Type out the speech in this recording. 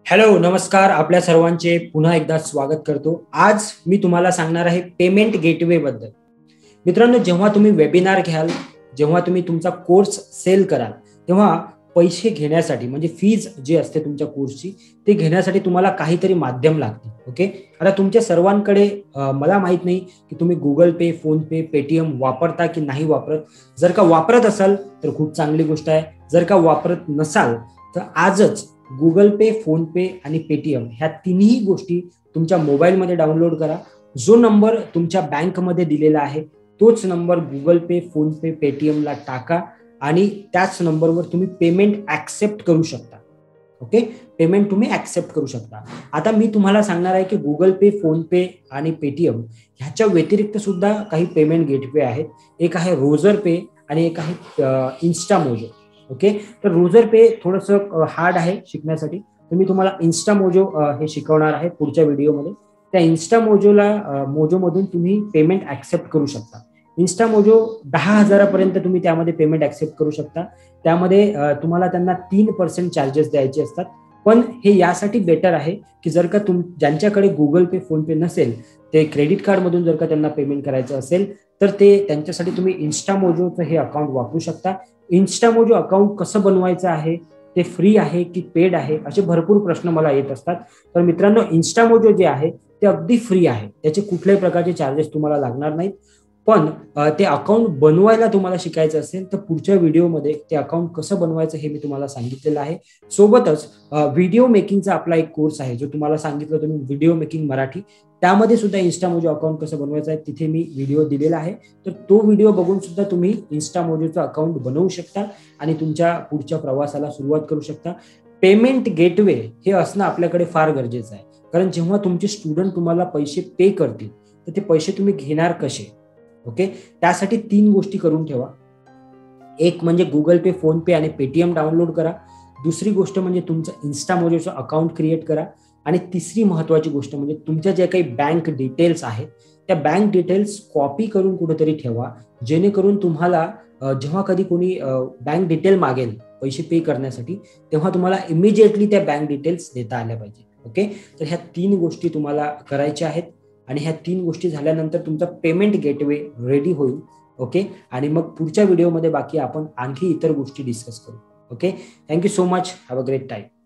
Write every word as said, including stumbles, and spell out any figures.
Hello नमस्कार. आपल्या सर्वांचे पुन्हा एकदा स्वागत करतो. आज मी तुम्हाला सांगणार आहे पेमेंट गेटवे बद्दल. मित्रांनो, जेव्हा तुम्ही वेबिनार घ्याल, जेव्हा तुम्ही तुमचा कोर्स सेल कराल, तेव्हा पैसे घेण्यासाठी म्हणजे फीज जी असते तुमच्या कोर्सची ते घेण्यासाठी तुम्हाला काहीतरी माध्यम लागते. ओके, आता तुमच्या सर्वांकडे अ, मला माहित नाही की तुम्ही Google pay, PhonePe, Paytm वापरता की नाही वापरत. जर का वापरत असाल तर खूप चांगली गोष्ट आहे. जर का वापरत नसाल तर आजच गुगल पे, फोन पे आणि पेटीएम ह्या तिन्ही गोष्टी तुमच्या मोबाईलमध्ये डाउनलोड करा. जो नंबर तुमच्या बँकमध्ये दिलेला आहे तोच number Google pay, PhonePe, पेटीएमला टाका आणि त्याच नंबरवर तुम्ही पेमेंट ऍक्सेप्ट करू शकता. ओके, पेमेंट तुम्ही ऍक्सेप्ट करू शकता. आता मी तुम्हाला सांगणार आहे की गुगल पे, फोन पे आणि पेटीएम ह्याच्या व्यतिरिक्त सुद्धा काही पेमेंट गेटवे आहेत. एक आहे रोजर पे आणि एक आहे इन्स्टामोजो. ओके, तर रोजर पे थोडंसं हार्ड आहे शिकण्यासाठी, तर मी तुम्हाला इन्स्टामोजो हे शिकवणार आहे पुढच्या व्हिडिओमध्ये. त्या इन्स्टामोजोला मोजोमधून तुम्ही पेमेंट ऍक्सेप्ट करू शकता. इन्स्टामोजो दहा हजारापर्यंत तुम्ही त्यामध्ये पेमेंट ऍक्सेप्ट करू शकता. त्यामध्ये तुम्हाला त्यांना तीन पर्सेंट चार्जेस द्यायचे असतात. पण हे यासाठी बेटर आहे की जर का तुम ज्यांच्याकडे गुगल पे, फोन पे नसेल, ते क्रेडिट कार्ड मधून जर का त्यांना पेमेंट करायचं असेल तर ते त्यांच्यासाठी तुम्ही इन्स्टामोजोचं हे अकाउंट वापरू शकता. इन्स्टामोजो अकाउंट कसं बनवायचं आहे, ते फ्री आहे की पेड आहे, असे भरपूर प्रश्न मला येत असतात. तर मित्रांनो, इन्स्टामोजो जे आहे ते अगदी फ्री आहे. त्याचे कुठल्याही प्रकारचे चार्जेस तुम्हाला लागणार नाहीत. पण ते अकाउंट बनवायला तुम्हाला शिकायचं असेल तर पुढच्या व्हिडिओमध्ये ते अकाउंट कसं बनवायचं हे मी तुम्हाला सांगितलेलं आहे. सोबतच व्हिडिओ मेकिंगचा आपला एक कोर्स आहे जो तुम्हाला सांगितलं तुम्ही, व्हिडिओ मेकिंग मराठी. त्यामध्ये सुद्धा इन्स्टामोजो अकाउंट कसं बनवायचं आहे तिथे मी व्हिडिओ दिलेला आहे. तर तो व्हिडिओ बघून सुद्धा तुम्ही इन्स्टामोजोचं अकाउंट बनवू शकता आणि तुमच्या पुढच्या प्रवासाला सुरुवात करू शकता. पेमेंट गेटवे हे असणं आपल्याकडे फार गरजेचं आहे, कारण जेव्हा तुमचे स्टुडंट तुम्हाला पैसे पे करतील तर ते पैसे तुम्ही घेणार कसे. ओके, त्यासाठी तीन गोष्टी करून ठेवा. एक म्हणजे गुगल पे, फोन पे आणि पेटीएम डाउनलोड करा. दुसरी गोष्ट म्हणजे तुमचं इन्स्टामोजोचं अकाउंट क्रिएट करा. आणि तिसरी महत्वाची गोष्ट म्हणजे तुमच्या ज्या काही बँक डिटेल्स आहेत त्या बँक डिटेल्स कॉपी करून कुठेतरी ठेवा, जेणेकरून तुम्हाला जेव्हा कधी कोणी बँक डिटेल मागेल पैसे पे करण्यासाठी तेव्हा तुम्हाला इमिजिएटली त्या बँक डिटेल्स देता आल्या पाहिजे. ओके, तर ह्या तीन गोष्टी तुम्हाला करायच्या आहेत आणि ह्या तीन गोष्टी झाल्यानंतर तुमचा पेमेंट गेटवे रेडी होईल. ओके, आणि मग पुढच्या व्हिडिओमध्ये बाकी आपण आणखी इतर गोष्टी डिस्कस करू. Okay, thank you so much. Have a great time.